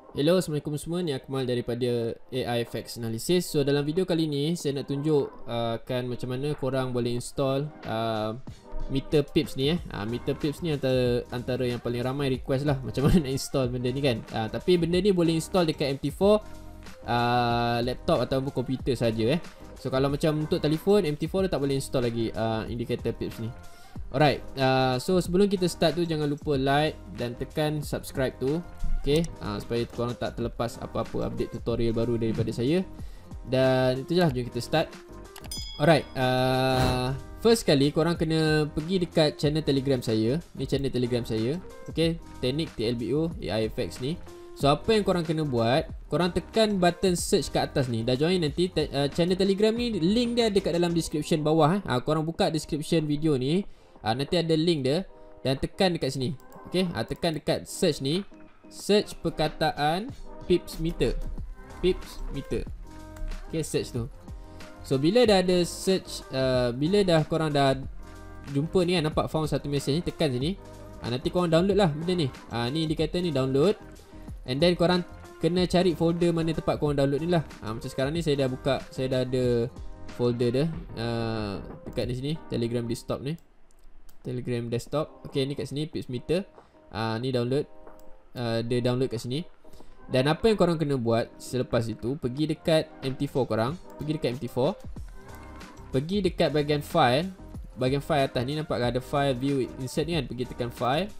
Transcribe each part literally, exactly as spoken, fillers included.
Hello, Assalamualaikum semua. Ni Akmal daripada A I Facts Analysis. So dalam video kali ni saya nak tunjuk uh, kan macam mana korang boleh install uh, Meter Pips ni eh. Uh, Meter Pips ni antara antara yang paling ramai request lah macam mana nak install benda ni kan. Uh, tapi benda ni boleh install dekat M T four uh, laptop ataupun komputer saja eh. So kalau macam untuk telefon M T four dia tak boleh install lagi uh, indicator pips ni. Alright, uh, so sebelum kita start tu jangan lupa like dan tekan subscribe tu. Okay, uh, supaya korang tak terlepas apa-apa update tutorial baru daripada saya. Dan itu je lah, jom kita start. Alright, uh, first kali korang kena pergi dekat channel telegram saya. Ni channel telegram saya. Okay, teknik T L B O A I Facts ni. So apa yang korang kena buat, korang tekan button search kat atas ni. Dah join nanti te uh, channel telegram ni, link dia ada kat dalam description bawah eh. uh, Korang buka description video ni, uh, nanti ada link dia. Dan tekan dekat sini. Okay, uh, tekan dekat search ni. Search perkataan pips meter. Pips meter. Okay, search tu. So bila dah ada search, uh, bila dah korang dah jumpa ni kan, nampak found satu message ni, tekan sini. uh, Nanti korang download lah benda ni. uh, Ni indikator ni download. And then korang kena cari folder mana tempat korang download ni lah. uh, Macam sekarang ni saya dah buka, saya dah ada folder dia uh, dekat di sini, Telegram desktop ni, Telegram desktop. Okay, ni kat sini pips meter. uh, Ni download. Uh, dia download kat sini. Dan apa yang korang kena buat selepas itu, pergi dekat M T four korang. Pergi dekat M T four. Pergi dekat bahagian file. Bahagian file atas ni nampak ada file view insert ni kan. Pergi tekan file.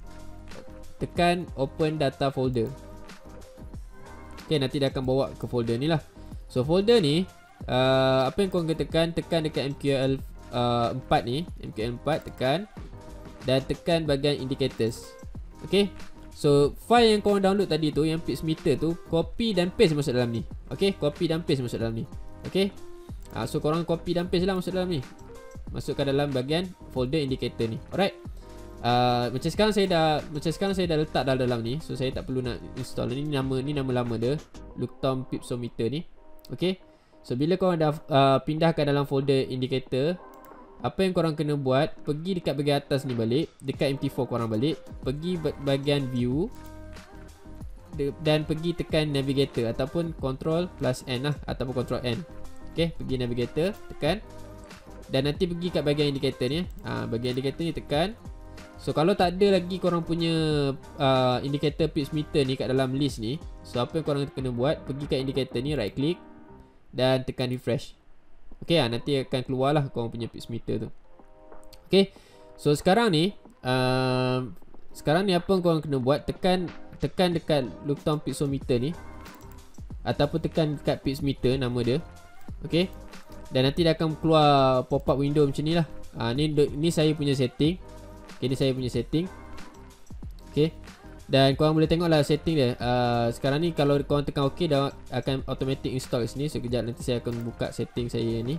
Tekan open data folder. Okay, nanti dia akan bawa ke folder ni lah. So folder ni uh, apa yang korang kena tekan, tekan dekat M Q L uh, four ni, M Q L four tekan. Dan tekan bahagian indicators. Okay, so file yang korang download tadi tu, yang pips meter tu, copy dan paste masuk dalam ni. Okay, copy dan paste masuk dalam ni. Okay, uh, so korang copy dan paste lah masuk dalam ni. Masukkan dalam bahagian folder indicator ni. Alright, uh, macam sekarang saya dah Macam sekarang saya dah letak dalam dalam ni. So saya tak perlu nak install. Ni nama ni nama lama dia, Luktom Pipsometer ni. Okay, so bila korang dah uh, pindahkan dalam folder indicator, apa yang korang kena buat, pergi dekat bahagian atas ni balik, dekat M T four korang balik, pergi bahagian view dan pergi tekan navigator ataupun control plus N lah, ataupun control N. Okay, pergi navigator, tekan. Dan nanti pergi kat bahagian indicator ni. ha, Bahagian indicator ni tekan. So kalau tak ada lagi korang punya uh, indicator pips meter ni kat dalam list ni, so apa yang korang kena buat, pergi kat indicator ni, right click dan tekan refresh. Okay, ha, nanti akan keluar lah korang punya pips meter tu. Okay, so sekarang ni uh, Sekarang ni apa yang korang kena buat, tekan Tekan dekat Luktom Pipsometer ni, ataupun tekan dekat pips meter, nama dia. Okay, dan nanti dia akan keluar pop up window macam ni lah. ha, ni, ni saya punya setting. Okay, ni saya punya setting. Okay, dan korang boleh tengok lah setting dia. uh, Sekarang ni kalau korang tekan OK, dah akan automatic install kat sini. Sekejap nanti saya akan buka setting saya ni.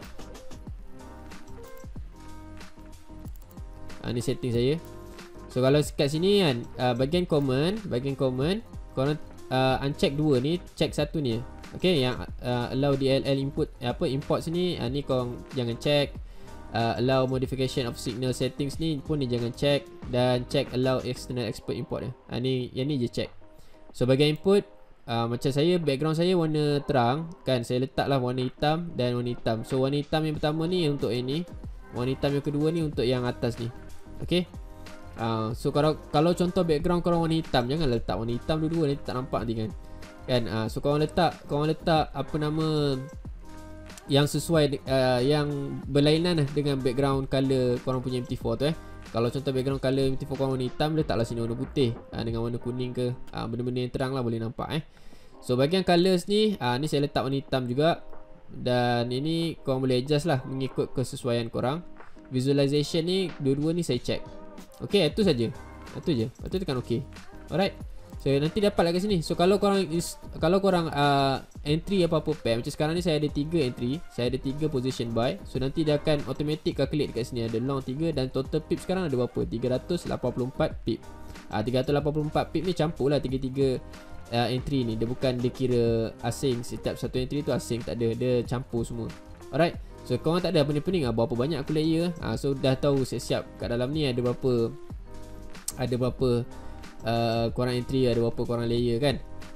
uh, Ni setting saya. So kalau kat sini kan, uh, bahagian common, Bahagian common korang uh, uncheck dua ni, check satu ni. Okay, yang uh, allow D L L input, apa import sini, uh, ni korang jangan check. Uh, allow modification of signal settings ni pun ni jangan check. Dan check allow external export import ni. uh, ni Yang ni je check. So bahagian input, uh, macam saya background saya warna terang kan, saya letaklah warna hitam dan warna hitam. So warna hitam yang pertama ni untuk ini, warna hitam yang kedua ni untuk yang atas ni. Okay, uh, so kalau kalau contoh background korang warna hitam, jangan letak warna hitam dua-dua, nanti tak nampak nanti kan. Kan uh, so korang letak Korang letak apa nama yang sesuai, uh, yang berlainan lah dengan background color korang punya M T four tu eh. Kalau contoh background color M T four korang warna hitam, letaklah sini warna putih uh, dengan warna kuning ke, uh, benda-benda yang terang lah boleh nampak eh. So bahagian colors ni, uh, ni saya letak warna hitam juga. Dan ini korang boleh adjust lah mengikut kesesuaian korang. Visualization ni, dua-dua ni saya check. Okay, itu saja. Itu je. Lepas tu tekan OK. Alright, so nanti dapat lah kat sini. So kalau korang is, Kalau korang uh, entry apa-apa pair, macam sekarang ni saya ada tiga entry, saya ada tiga position buy. So nanti dia akan automatic calculate dekat sini. Ada long tiga dan total pip sekarang ada berapa? tiga ratus lapan puluh empat pip. uh, tiga ratus lapan puluh empat pip ni campur lah tiga-tiga uh, entry ni. Dia bukan dia kira asing, setiap satu entry tu asing, tak ada. Dia campur semua. Alright, so korang tak ada pening-pening lah berapa banyak aku layer. uh, So dah tahu siap-siap kat dalam ni ada berapa, Ada berapa uh, korang entry, ada berapa korang layer kan.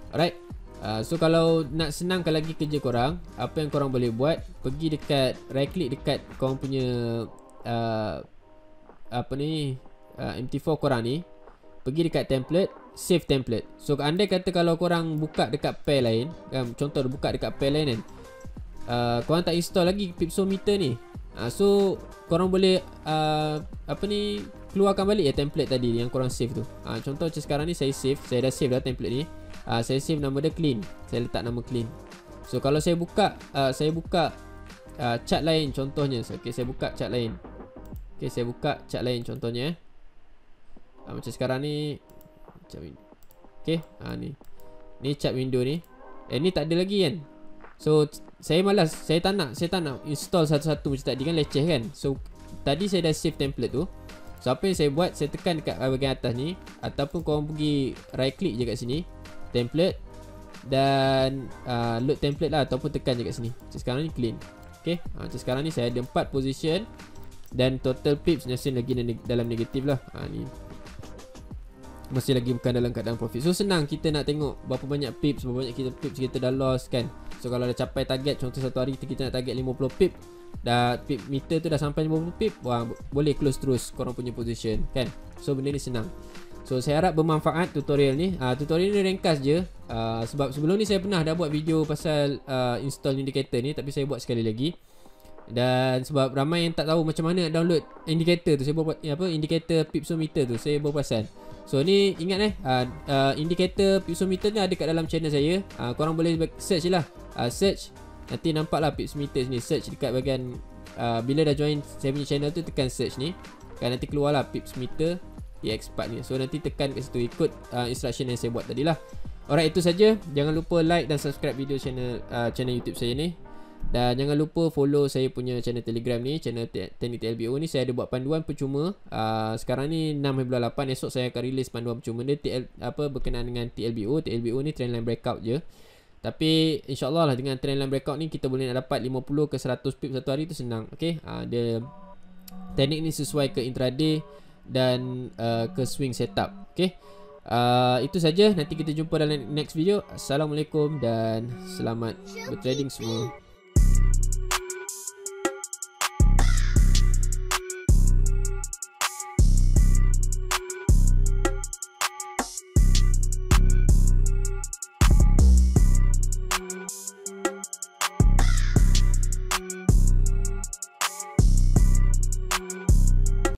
Alright. Uh, so kalau nak senangkan lagi kerja korang, apa yang korang boleh buat, pergi dekat right click dekat korang punya uh, apa ni uh, M T four korang ni, pergi dekat template, save template. So andai kata kalau korang buka dekat pair lain, um, contoh buka dekat pair lain kan, uh, korang tak install lagi pipsometer ni, uh, so korang boleh uh, apa ni keluarkan balik ya template tadi yang korang save tu. uh, Contoh macam sekarang ni saya save, saya dah save dah template ni. Uh, saya save nama dia clean. Saya letak nama clean. So kalau saya buka uh, saya buka uh, chart lain contohnya. So, okay, saya buka chart lain. Okay, saya buka chart lain contohnya. Uh, macam sekarang ni chart window. Okay, uh, ni. Ni chart window ni. Eh ni tak ada lagi kan. So saya malas, saya tak nak, saya tak nak install satu-satu macam tadi kan, leceh kan. So tadi saya dah save template tu. So apa yang saya buat, saya tekan dekat bahagian atas ni, ataupun korang pergi right click je kat sini, template, dan uh, load template lah, ataupun tekan je kat sini. Macam sekarang ni clean. Okay, uh, macam sekarang ni saya ada empat position, dan total pips masih lagi dalam negatif lah. uh, Ni masih lagi bukan dalam keadaan profit. So senang kita nak tengok berapa banyak pips, berapa banyak kita pips kita dah lost kan. So kalau dah capai target, contoh satu hari kita, kita nak target lima puluh pip, dah pip meter tu dah sampai lima puluh pip, wah, boleh close terus korang punya position kan. So benda ni senang. So saya harap bermanfaat tutorial ni. uh, Tutorial ni ringkas je, uh, sebab sebelum ni saya pernah dah buat video pasal uh, install indicator ni, tapi saya buat sekali lagi. Dan sebab ramai yang tak tahu macam mana nak download indicator tu, saya buat apa, indicator pipsometer tu, saya baru perasan. So ni ingat eh, uh, uh, indicator pipsometer ni ada kat dalam channel saya. uh, Korang boleh search je lah, uh, search, nanti nampak lah pipsometer ni. Search dekat bahagian uh, bila dah join saya punya channel tu, tekan search ni kan, nanti keluar lah pipsometer E X part ni. So nanti tekan kat situ, ikut uh, instruction yang saya buat tadi lah. Alright, itu saja. Jangan lupa like dan subscribe video channel uh, channel YouTube saya ni. Dan jangan lupa follow saya punya channel Telegram ni, channel Teknik T L B O ni. Saya ada buat panduan percuma. uh, Sekarang ni enam bulan lapan. Esok saya akan release panduan percuma dia, T L, apa, berkenaan dengan T L B O. T L B O ni trendline breakout je. Tapi insyaAllah lah dengan trendline breakout ni, kita boleh nak dapat lima puluh ke seratus pip satu hari tu senang. Okay, uh, dia teknik ni sesuai ke intraday dan uh, ke swing setup. Okay, uh, itu saja. Nanti kita jumpa dalam next video. Assalamualaikum dan selamat bertrading semua.